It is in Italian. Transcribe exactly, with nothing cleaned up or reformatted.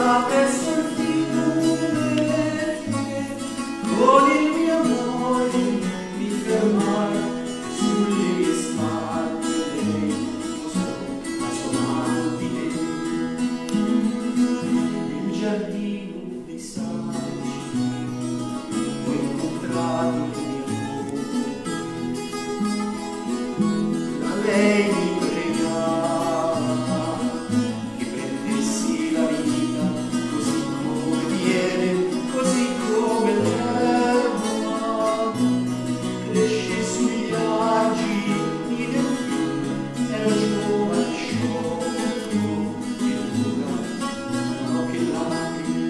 va presso il fiume, con il mio amore mi fermai sulle spalle, lei posò la sua mano di lei. Nel giardino dei saggi ho incontrato il mio amore, da lei mi pregava che prendessi la vita così come viene, così come l'erba cresce sugli argini del fiume, è la giovane sciolto che dura no che lacrime.